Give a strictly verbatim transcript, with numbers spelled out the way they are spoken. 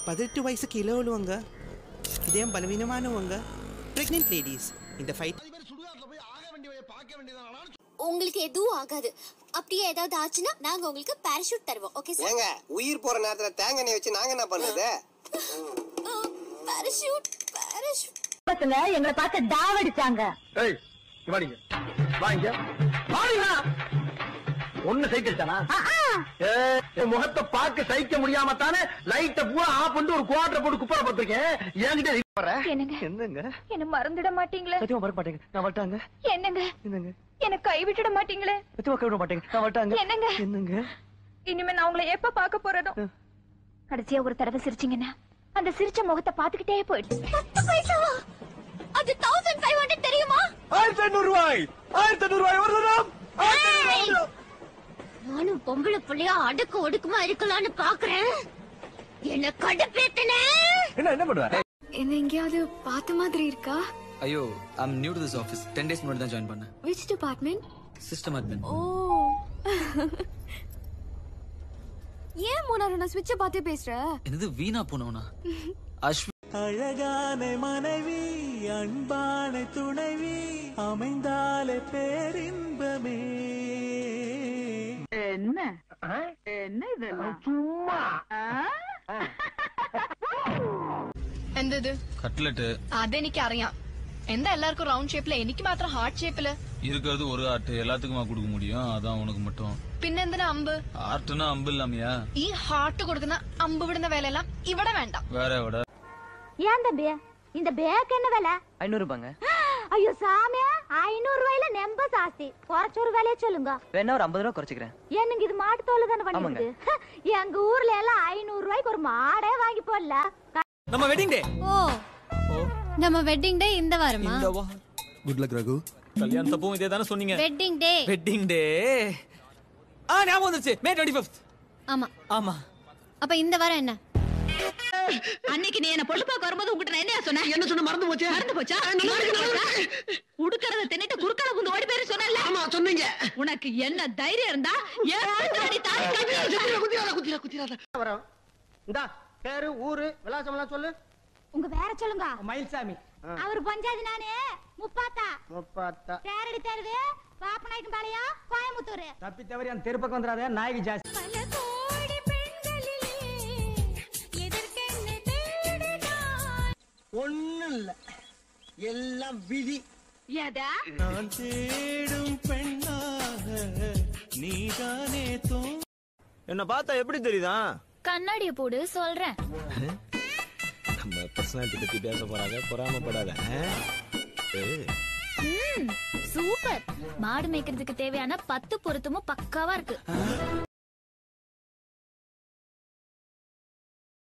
பதினெட்டு வயசு கீழே உள்ளவங்க, இதயம் பலவீனமானவங்க, பிரெக்னென்ட் லேடிஸ் இந்த ஃபைட். உங்களுக்கு எதுவும் ஆகாது. அப்படியே ஏதாவது ஆச்சுன்னா நாங்க உங்களுக்கு பாராசூட் தருவோம். Okay sir? ஏங்க உயிர் போற நேரத்துல தேங்காய் எண்ணெய் வச்சு நாங்க என்ன பண்றது? பாராசூட் பாராசூட் பசங்க எங்களை பார்த்து டாவடிச்சாங்க. ஏய் வாடிங்க வாங்க வாடிங்க. ஒண்ணு சைக்கிள் தானா? ஏய் முகத்தை பார்க்க சைக்க முடியாம தானே லைட்ட பூரா ஆஃப் பண்ணிட்டு ஒரு குவார்டர் போட்டு குப்பரை போட்டுருக்கேன். என்கிட்ட என்னங்க என்னங்க என்ன மறந்துட மாட்டீங்களே? சத்தியமா மறக்க மாட்டேங்க. நான் வரட்டாங்க. என்னங்க என்னங்க என்ன கை விட்டுட மாட்டீங்களே? சத்தியமா கை விட மாட்டேங்க. நான் வரட்டாங்க. என்னங்க என்னங்க இனிமே நான் உங்களை எப்ப பாக்க போறேனோ? கடைசியா ஒரு தடவை சிரிச்சீங்கன்னா அந்த சிரிச்ச முகத்தை பாத்துக்கிட்டே போயிடுச்சு. பத்து பைசாவா? அது ஆயிரத்தி ஐநூறு தெரியுமா? ஆயிரத்தி ஐநூறு ரூபாய் ஆயிரத்தி ஐநூறு ரூபாய் ஒரு நானும் பொம்பளை புள்ளையா அடுக்கு ஒடுக்குமா இருக்கலாம்னு பாக்குறேன். என்ன கடுப்பேத்தனே. என்ன என்ன பண்ணுவ? என்ன எங்கயாவது பார்த்த மாதிரி இருக்கா? ஐயோ, I'm new to this office. ten days முன்னாடி தான் ஜாயின் பண்ணேன். Which department? System admin. ஓ. ஏன் மூணாரு நான் ஸ்விட்ச பார்த்தே பேசுற? என்னது வீணா போனவனா? அஸ்வி அழகான மனைவி, அன்பான துணைவி அமைந்தாலே பேரின்பமே. என்ன என்ன இதெல்லாம் சும்மா എന്തത് കട്ട്ലറ്റ് അതെനിക്ക് അറിയാം. എന്താ എല്ലാവർക്കും റൗണ്ട് ഷേപ്പില്, എനിക്ക് മാത്രം ഹാർട്ട് ഷേപ്പില്? இருக்கிறது ஒரு ஆர்ட், எல்லாத்துக்குமா கொடுக்க முடியும்? அதான் உனக்கு மட்டும். പിന്നെന്തിനാ അമ്പ്? ஆர்ட்னா அம்பு இல்லாமையா? ഈ ഹാർട്ട് കൊടുക്കുന്ന അമ്പ് വിടുന്ന വേലയെല്ലാം ഇവിടെ വേണ്ട. வேற விட. ஏன் தம்பி இந்த பேக் என்ன விலை? ஐநூறு ரூபாங்க. ஐயோ சாமி, ஐநூறு ரூபாயில நெம்ப ஜாஸ்தி. குறைச்ச ஒரு விலையை சொல்லுங்க. வேணா ஒரு ஐம்பது ரூபா குறைச்சிக்கிறேன். என்னங்க இது மாட்டு தோல் தானே பண்ணிருக்கு? எங்க ஊர்ல எல்லாம் ஐநூறு ரூபாய்க்கு ஒரு மாடே வாங்கி போடல. நம்ம வெட்டிங் டே. ஓ நம்ம வெட்டிங் டே இந்த வாரமா? இந்த வா. Good luck Raghu. கல்யாணத்தப்போ இதே தானே சொன்னீங்க. Wedding day wedding day. ஆ ஞாபகம் வந்துருச்சு. மே இருபத்தி ஐந்து. ஆமா ஆமா. அப்ப இந்த வாரம் என்ன? அன்னைக்கு நீ என்ன பொண்ணு பார்க்க வரும்போது உங்ககிட்ட நான் என்ன சொன்னேன்? என்ன சொன்ன மறந்து போச்சு? மறந்து போச்சா? உடுக்கறத தின்னுட்டு குறுக்கால புந்து ஓடி பேரு சொன்னல? ஆமா சொன்னீங்க. உனக்கு என்ன தைரியம் இருந்தா ஏன் அடி தாடி குத்திரா குத்திரா குத்திரா குத்திரா வரோம். இந்தா பேரு ஊரு விலாசம் எல்லாம் சொல்லு. உங்க வேற சொல்லுங்க. மயில்சாமி. அவர் பஞ்சாயத்து நானே முப்பாத்தா. முப்பாத்தா. தேரடி தேர்வு பாப்பநாயக்கம் பாளையம் கோயம்புத்தூர். தப்பி தவறி அந்த தெருப்பக்கம் வந்துடாத, நாயகி ஜாஸ்தி. ஒண்ணும் இல்ல, எல்லாம் விதி. ஏதா நான் தேடும் பெண்ணாக நீதானே தோ. என்ன பார்த்தா எப்படி தெரியுதா? கண்ணாடிய போடு சொல்றேன். நம்ம பர்சனாலிட்டி பத்தி பேச போறாங்க, பொறாமப்படாத. சூப்பர். மாடு மேய்க்கிறதுக்கு தேவையான பத்து பொருத்தமும் பக்காவா இருக்கு.